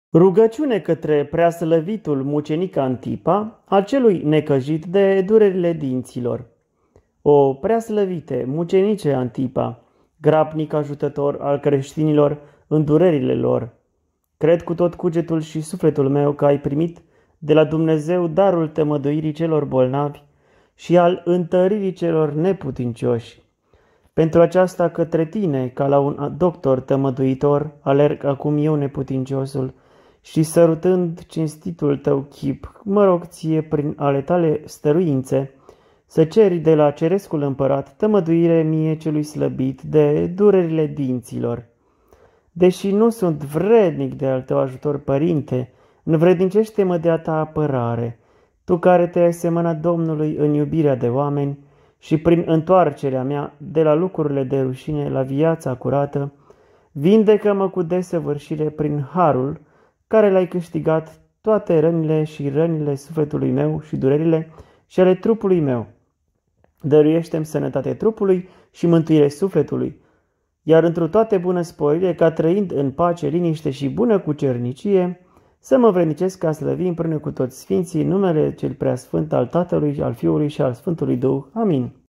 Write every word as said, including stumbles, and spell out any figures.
Rugăciune către preaslăvitul mucenic Antipa, al celui necăjit de durerile dinților. O preaslăvite mucenice Antipa, grabnic ajutător al creștinilor în durerile lor, cred cu tot cugetul și sufletul meu că ai primit de la Dumnezeu darul tămăduirii celor bolnavi și al întăririi celor neputincioși. Pentru aceasta către tine, ca la un doctor tămăduitor, alerg acum eu neputinciosul, și sărutând cinstitul tău chip, mă rog ție prin ale tale stăruințe, să ceri de la cerescul împărat tămăduire mie celui slăbit de durerile dinților. Deși nu sunt vrednic de al tău ajutor, Părinte, învrednicește-mă de a ta apărare, tu care te-ai asemănat Domnului în iubirea de oameni și prin întoarcerea mea de la lucrurile de rușine la viața curată, vindecă-mă cu desăvârșire prin harul care l-ai câștigat toate rănile și rănile sufletului meu și durerile și ale trupului meu. Dăruiește-mi sănătate trupului și mântuire sufletului, iar întru toate bună sporire, ca trăind în pace, liniște și bună cucernicie, să mă vrednicesc ca slăvi împreună cu toți sfinții numele cel preasfânt al Tatălui, al Fiului și al Sfântului Duh. Amin.